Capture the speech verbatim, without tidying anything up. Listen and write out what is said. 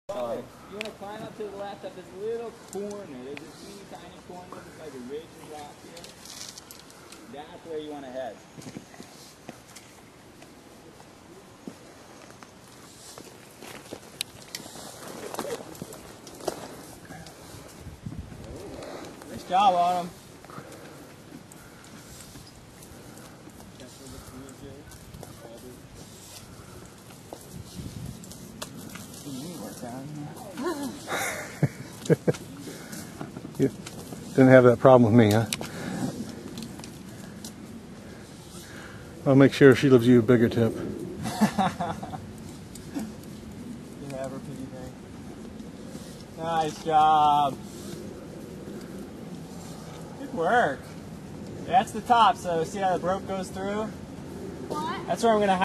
Sorry. You want to climb up to the left at this little corner. There's a teeny tiny corner. It's like a ridge of rock here. That's where you want to head. Nice job on him. You didn't have that problem with me, huh? I'll make sure she gives you a bigger tip. You have her piggy bank. Nice job. Good work. That's the top, so see how the rope goes through? What? That's where I'm going to